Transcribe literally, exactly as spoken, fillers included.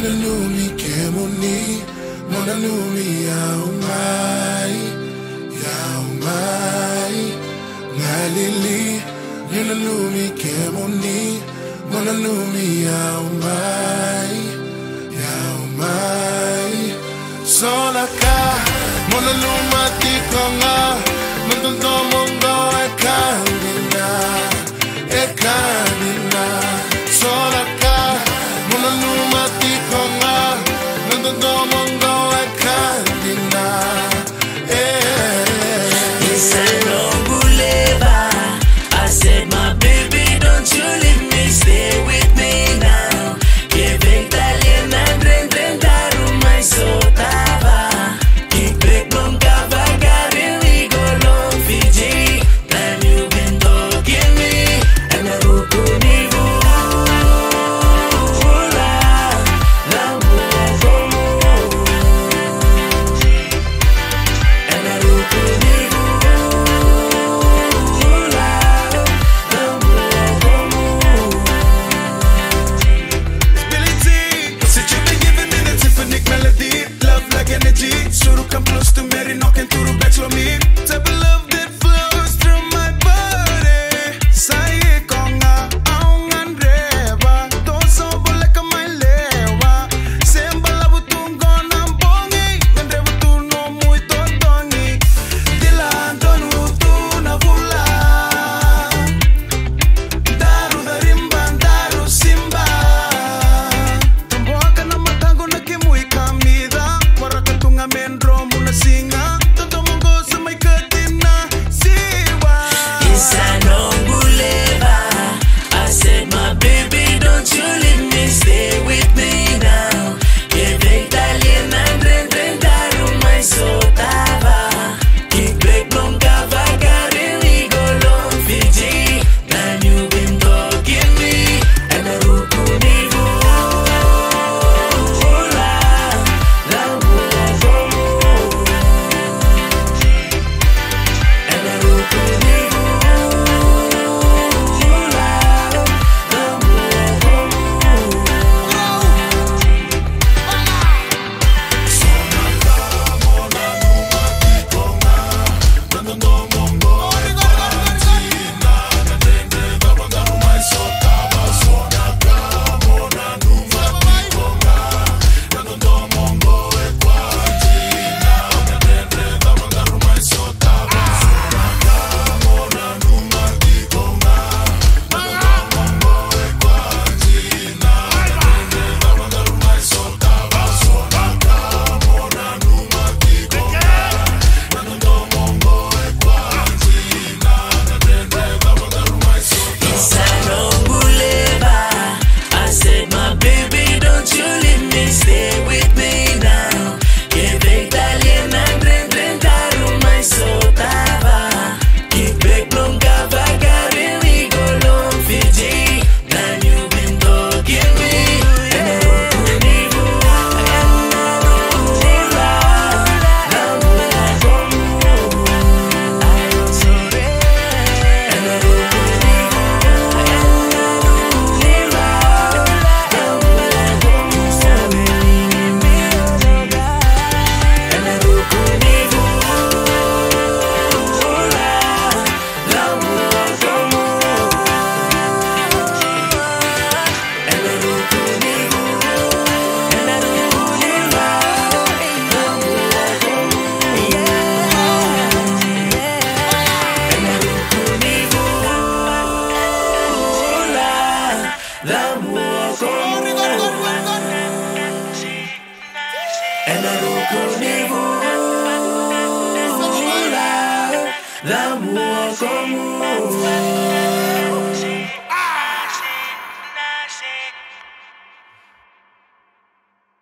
Nunalumi kemoni, monalumi yaumai, yaumai, ngalili. Nunalumi kemoni, monalumi yaumai, yaumai. Solaka, monaluma tikonga, mantondo mongo ekandina, ekandina. Solaka, monaluma tikonga, mantondo mongo ekandina, eh. Isano buleba, I said my baby, don't you leave me, stay with me now. Que ventalen andren trentarum my sotava. Que break nunca vagar en Igolon Fiji. Then you've been talking me, and I hope you need energy, so to come close to Mary, knocking through the back, slow me. Type of love that flows through my body. Say konga, aung andreva, don't so like a my lewa. Sembala butungo nambongi, andreva tu no muy totongi. Dila antonu tu na vula. Daru darimba, daru simba. Tomboka na matango na kimui kamida. Mendro muna singa, toto mongo sa may katina siwa. Isano buleba, I said my baby, don't you leave me, stay with me now. Que ventalen andren trentarum my sotava. Que break nunca vagar en Igolon Fiji. Then you've been talking me, and I hope you need l'amour comme